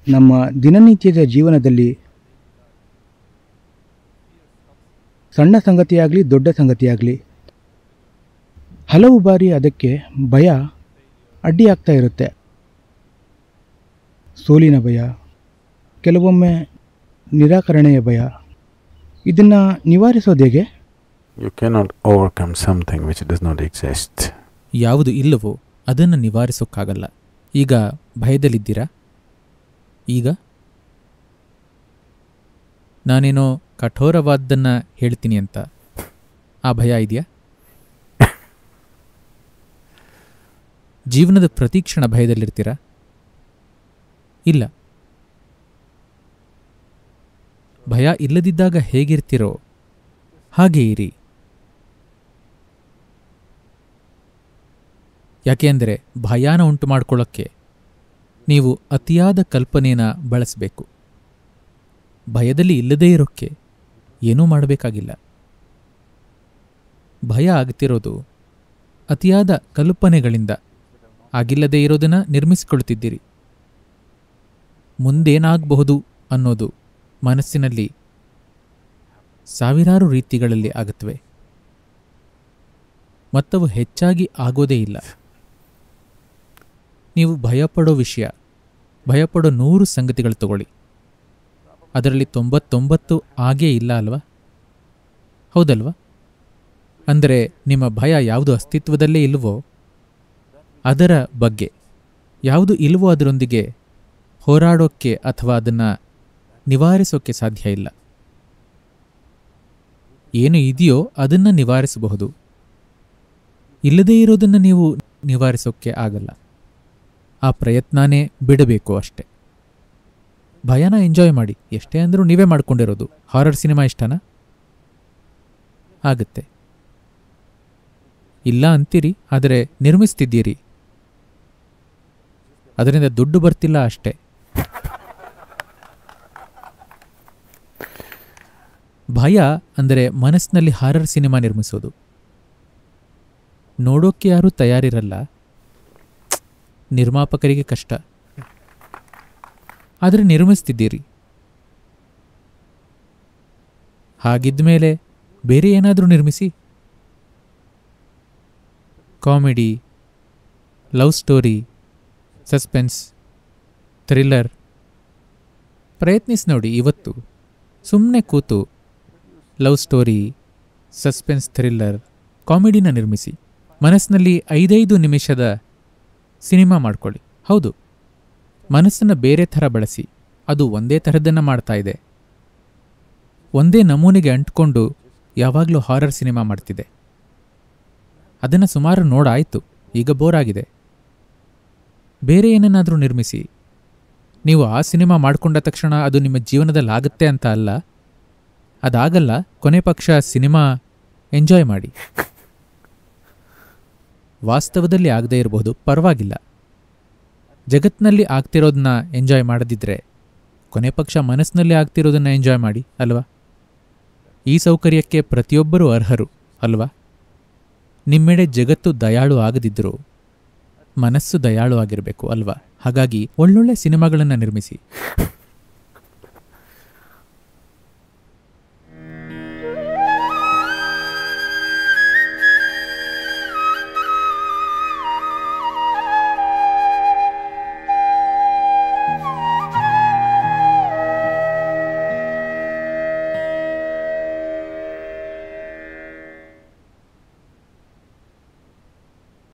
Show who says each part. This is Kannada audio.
Speaker 1: ನಮ್ಮ ದಿನನಿತ್ಯದ ಜೀವನದಲ್ಲಿ ಸಣ್ಣ ಸಂಗತಿಯಾಗಲಿ ದೊಡ್ಡ ಸಂಗತಿಯಾಗಲಿ ಹಲವು ಬಾರಿ ಅದಕ್ಕೆ ಭಯ ಅಡ್ಡಿಯಾಗ್ತಾ ಇರುತ್ತೆ. ಸೋಲಿನ ಭಯ, ಕೆಲವೊಮ್ಮೆ ನಿರಾಕರಣೆಯ ಭಯ. ಇದನ್ನು ನಿವಾರಿಸೋದು ಹೇಗೆ?
Speaker 2: You cannot overcome something which does not exist.
Speaker 3: ಯಾವುದು ಇಲ್ಲವೋ ಅದನ್ನು ನಿವಾರಿಸೋಕ್ಕಾಗಲ್ಲ. ಈಗ ಭಯದಲ್ಲಿದ್ದೀರಾ? ಈಗ ನಾನೇನೋ ಕಠೋರವಾದ್ದನ್ನು ಹೇಳ್ತೀನಿ ಅಂತ ಆ ಭಯ ಇದೆಯಾ? ಜೀವನದ ಪ್ರತಿಕ್ಷಣ ಭಯದಲ್ಲಿರ್ತೀರಾ? ಇಲ್ಲ. ಭಯ ಇಲ್ಲದಿದ್ದಾಗ ಹೇಗಿರ್ತಿರೋ ಹಾಗೇ ಇರಿ. ಯಾಕೆ ಅಂದರೆ ಭಯಾನ ಉಂಟು ಮಾಡಿಕೊಳ್ಳೋಕ್ಕೆ ನೀವು ಅತಿಯಾದ ಕಲ್ಪನೆನ ಬಳಸಬೇಕು. ಭಯದಲ್ಲಿ ಇಲ್ಲದೇ ಇರೋಕ್ಕೆ ಏನೂ ಮಾಡಬೇಕಾಗಿಲ್ಲ. ಭಯ ಆಗ್ತಿರೋದು ಅತಿಯಾದ ಕಲ್ಪನೆಗಳಿಂದ. ಆಗಿಲ್ಲದೇ ಇರೋದನ್ನು ನಿರ್ಮಿಸಿಕೊಳ್ತಿದ್ದೀರಿ. ಮುಂದೇನಾಗಬಹುದು ಅನ್ನೋದು ಮನಸ್ಸಿನಲ್ಲಿ ಸಾವಿರಾರು ರೀತಿಗಳಲ್ಲಿ ಆಗುತ್ತವೆ, ಮತ್ತವು ಹೆಚ್ಚಾಗಿ ಆಗೋದೇ ಇಲ್ಲ. ನೀವು ಭಯಪಡೋ ವಿಷಯ, ಭಯಪಡೋ 100 ಸಂಗತಿಗಳು ತಗೊಳ್ಳಿ, ಅದರಲ್ಲಿ 99 ಆಗೇ ಇಲ್ಲ ಅಲ್ವಾ? ಹೌದಲ್ವಾ? ಅಂದರೆ ನಿಮ್ಮ ಭಯ ಯಾವುದು ಅಸ್ತಿತ್ವದಲ್ಲೇ ಇಲ್ವೋ ಅದರ ಬಗ್ಗೆ, ಯಾವುದು ಇಲ್ವೋ ಅದರೊಂದಿಗೆ ಹೋರಾಡೋಕ್ಕೆ ಅಥವಾ ಅದನ್ನು ನಿವಾರಿಸೋಕ್ಕೆ ಸಾಧ್ಯ ಇಲ್ಲ. ಏನು ಇದೆಯೋ ಅದನ್ನು ನಿವಾರಿಸಬಹುದು, ಇಲ್ಲದೇ ಇರೋದನ್ನು ನೀವು ನಿವಾರಿಸೋಕ್ಕೆ ಆಗಲ್ಲ. ಆ ಪ್ರಯತ್ನನೇ ಬಿಡಬೇಕು ಅಷ್ಟೆ. ಭಯನ ಎಂಜಾಯ್ ಮಾಡಿ. ಎಷ್ಟೇ ಅಂದರೂ ನೀವೇ ಮಾಡ್ಕೊಂಡಿರೋದು. ಹಾರರ್ ಸಿನಿಮಾ ಇಷ್ಟನಾ? ಆಗುತ್ತೆ. ಇಲ್ಲ ಅಂತೀರಿ, ಆದರೆ ನಿರ್ಮಿಸ್ತಿದ್ದೀರಿ. ಅದರಿಂದ ದುಡ್ಡು ಬರ್ತಿಲ್ಲ ಅಷ್ಟೆ. ಭಯ ಅಂದರೆ ಮನಸ್ಸಿನಲ್ಲಿ ಹಾರರ್ ಸಿನಿಮಾ ನಿರ್ಮಿಸೋದು. ನೋಡೋಕ್ಕೆ ಯಾರೂ ತಯಾರಿರಲ್ಲ, ನಿರ್ಮಾಪಕರಿಗೆ ಕಷ್ಟ. ಆದರೆ ನಿರ್ಮಿಸ್ತಿದ್ದೀರಿ. ಹಾಗಿದ್ಮೇಲೆ ಬೇರೆ ಏನಾದರೂ ನಿರ್ಮಿಸಿ. Comedy, love story, suspense, thriller ಪ್ರಯತ್ನಿಸಿ ನೋಡಿ. ಇವತ್ತು ಸುಮ್ಮನೆ ಕೂತು ಲವ್ ಸ್ಟೋರಿ, ಸಸ್ಪೆನ್ಸ್, ಥ್ರಿಲ್ಲರ್, ಕಾಮಿಡಿನ ನಿರ್ಮಿಸಿ. ಮನಸ್ಸಿನಲ್ಲಿ 5 ನಿಮಿಷದ ಸಿನಿಮಾ ಮಾಡ್ಕೊಳ್ಳಿ. ಹೌದು, ಮನಸ್ಸನ್ನು ಬೇರೆ ಥರ ಬಳಸಿ. ಅದು ಒಂದೇ ಥರದ್ದನ್ನು ಮಾಡ್ತಾ ಇದೆ, ಒಂದೇ ನಮೂನೆಗೆ ಅಂಟ್ಕೊಂಡು ಯಾವಾಗಲೂ ಹಾರರ್ ಸಿನಿಮಾ ಮಾಡ್ತಿದೆ. ಅದನ್ನು ಸುಮಾರು ನೋಡಾಯಿತು, ಈಗ ಬೋರ್ ಆಗಿದೆ. ಬೇರೆ ಏನನ್ನಾದರೂ ನಿರ್ಮಿಸಿ. ನೀವು ಆ ಸಿನಿಮಾ ಮಾಡಿಕೊಂಡ ತಕ್ಷಣ ಅದು ನಿಮ್ಮ ಜೀವನದಲ್ಲಿ ಆಗುತ್ತೆ ಅಂತ ಅಲ್ಲ, ಅದಾಗಲ್ಲ. ಕೊನೆ ಪಕ್ಷ ಸಿನಿಮಾ ಎಂಜಾಯ್ ಮಾಡಿ. ವಾಸ್ತವದಲ್ಲಿ ಆಗದೇ ಇರಬಹುದು, ಪರವಾಗಿಲ್ಲ. ಜಗತ್ತಿನಲ್ಲಿ ಆಗ್ತಿರೋದನ್ನ ಎಂಜಾಯ್ ಮಾಡದಿದ್ರೆ ಕೊನೆ ಪಕ್ಷ ಮನಸ್ಸಿನಲ್ಲಿ ಆಗ್ತಿರೋದನ್ನ ಎಂಜಾಯ್ ಮಾಡಿ ಅಲ್ವಾ? ಈ ಸೌಕರ್ಯಕ್ಕೆ ಪ್ರತಿಯೊಬ್ಬರೂ ಅರ್ಹರು ಅಲ್ವಾ? ನಿಮ್ಮೆಡೆ ಜಗತ್ತು ದಯಾಳು ಆಗದಿದ್ದರೂ ಮನಸ್ಸು ದಯಾಳು ಆಗಿರಬೇಕು ಅಲ್ವಾ? ಹಾಗಾಗಿ ಒಳ್ಳೊಳ್ಳೆ ಸಿನಿಮಾಗಳನ್ನು ನಿರ್ಮಿಸಿ.